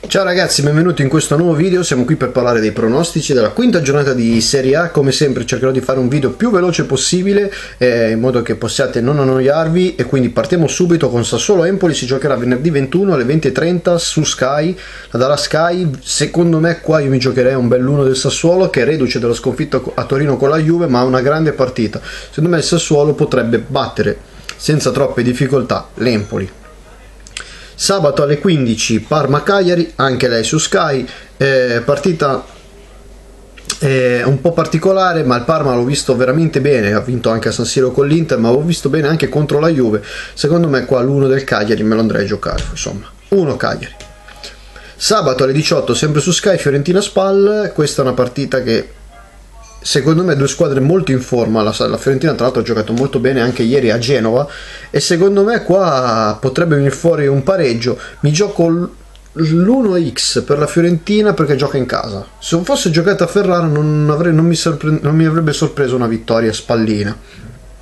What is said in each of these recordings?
Ciao ragazzi, benvenuti in questo nuovo video. Siamo qui per parlare dei pronostici della quinta giornata di Serie A. Come sempre cercherò di fare un video più veloce possibile in modo che possiate non annoiarvi, e quindi partiamo subito con Sassuolo-Empoli. Si giocherà venerdì 21 alle 20:30 su Sky, la darà Sky. Secondo me qua io mi giocherei un bell'1 del Sassuolo, che è reduce dalla sconfitta a Torino con la Juve, ma ha una grande partita. Secondo me il Sassuolo potrebbe battere senza troppe difficoltà l'Empoli. Sabato alle 15 Parma-Cagliari, anche lei su Sky, partita un po' particolare, ma il Parma l'ho visto veramente bene, ha vinto anche a San Siro con l'Inter, ma l'ho visto bene anche contro la Juve. Secondo me qua l'1 del Cagliari me lo andrei a giocare, insomma, 1 Cagliari. Sabato alle 18 sempre su Sky Fiorentina-Spal, questa è una partita che secondo me due squadre molto in forma. La Fiorentina tra l'altro ha giocato molto bene anche ieri a Genova, e secondo me qua potrebbe venire fuori un pareggio. Mi gioco l'1x per la Fiorentina perché gioca in casa. Se non fosse giocata a Ferrara non mi avrebbe sorpreso una vittoria spallina.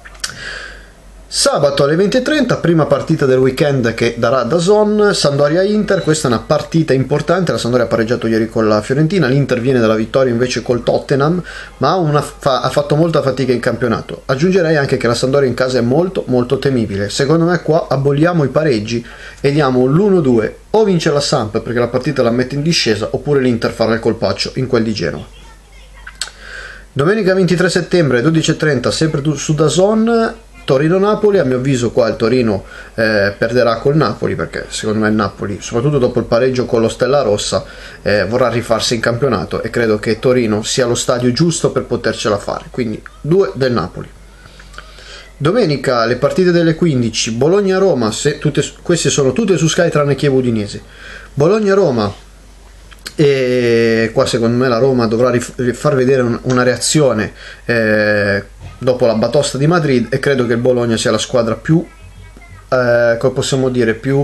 Sabato alle 20:30, prima partita del weekend che darà DAZN, Sampdoria-Inter. Questa è una partita importante. La Sampdoria ha pareggiato ieri con la Fiorentina, l'Inter viene dalla vittoria invece col Tottenham, ma ha fatto molta fatica in campionato. Aggiungerei anche che la Sampdoria in casa è molto molto temibile. Secondo me qua aboliamo i pareggi e diamo l'1-2, o vince la Samp perché la partita la mette in discesa, oppure l'Inter farà il colpaccio in quel di Genova. Domenica 23 settembre 12:30 sempre su DAZN, Torino-Napoli. A mio avviso qua il Torino perderà col Napoli, perché secondo me il Napoli, soprattutto dopo il pareggio con lo Stella Rossa, vorrà rifarsi in campionato, e credo che Torino sia lo stadio giusto per potercela fare, quindi 2 del Napoli. Domenica le partite delle 15, Bologna-Roma, queste sono tutte su Sky tranne Chievo-Udinese. Bologna-Roma, e qua secondo me la Roma dovrà far vedere una reazione dopo la batosta di Madrid, e credo che il Bologna sia la squadra più come possiamo dire, più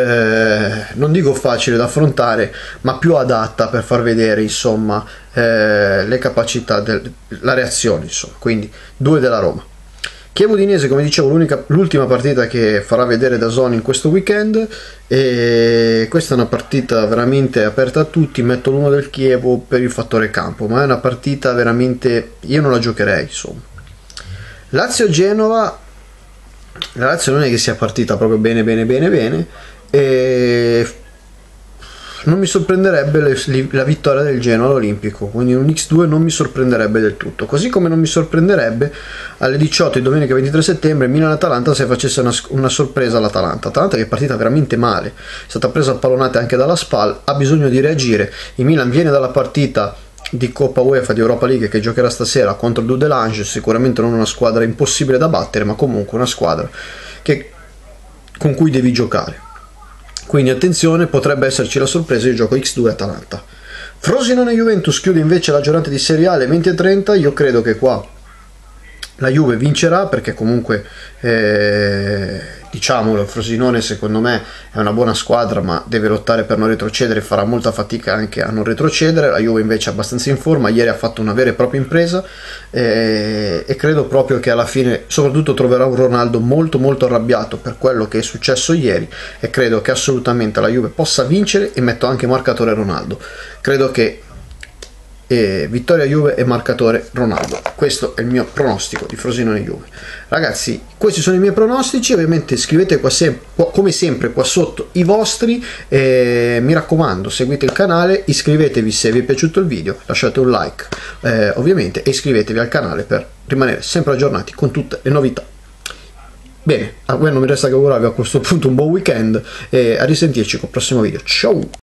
non dico facile da affrontare, ma più adatta per far vedere insomma le capacità, la reazione insomma. Quindi 2 della Roma. Chievo-Udinese, come dicevo, l'ultima partita che farà vedere DAZN in questo weekend, e questa è una partita veramente aperta a tutti. Metto l'1 del Chievo per il fattore campo, ma è una partita veramente, io non la giocherei insomma. Lazio-Genova, la Lazio non è che sia partita proprio bene, e non mi sorprenderebbe la vittoria del Genoa all'Olimpico, quindi un x2 non mi sorprenderebbe del tutto, così come non mi sorprenderebbe alle 18 di domenica 23 settembre Milan-Atalanta se facesse una sorpresa all'Atalanta. Atalanta che è partita veramente male, è stata presa a pallonate anche dalla Spal, ha bisogno di reagire. Il Milan viene dalla partita di Coppa UEFA di Europa League che giocherà stasera contro il Dudelange, sicuramente non una squadra impossibile da battere, ma comunque una squadra con cui devi giocare. Quindi attenzione, potrebbe esserci la sorpresa. Io gioco x2 Atalanta. Frosinone-Juventus chiude invece la giornata di Serie A alle 20:30. Io credo che qua la Juve vincerà, perché comunque diciamolo, il Frosinone secondo me è una buona squadra, ma deve lottare per non retrocedere, farà molta fatica anche a non retrocedere. La Juve invece è abbastanza in forma, ieri ha fatto una vera e propria impresa, e credo proprio che alla fine soprattutto troverà un Ronaldo molto molto arrabbiato per quello che è successo ieri, e credo che assolutamente la Juve possa vincere, e metto anche marcatore Ronaldo. Credo che vittoria Juve e marcatore Ronaldo. Questo è il mio pronostico di Frosinone Juve. Ragazzi, questi sono i miei pronostici. Ovviamente scrivete come sempre qua sotto i vostri, mi raccomando, seguite il canale, iscrivetevi se vi è piaciuto il video, lasciate un like ovviamente, e iscrivetevi al canale per rimanere sempre aggiornati con tutte le novità. Bene, a voi non mi resta che augurarvi a questo punto un buon weekend, e a risentirci col prossimo video. Ciao!